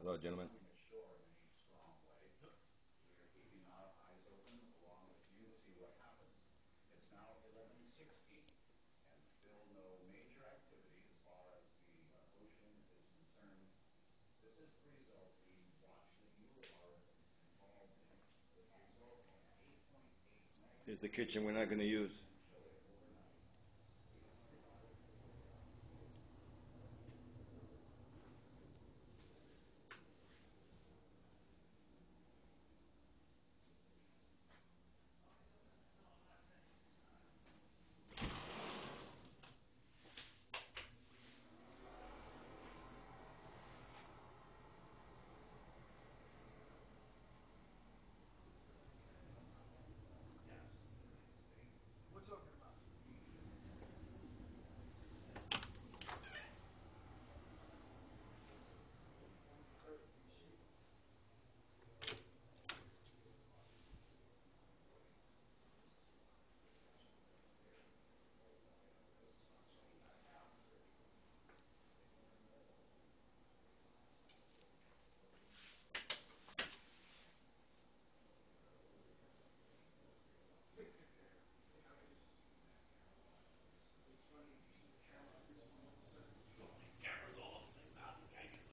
Hello, gentlemen. becoming mature in a strong way. We are keeping our eyes open along with you to see what happens. It's now 11:16 and still no major activity as far as the ocean is concerned. This is the result, the watch that you are involved in. This result of an 8.8 Here's the magnitude kitchen we're not going to use.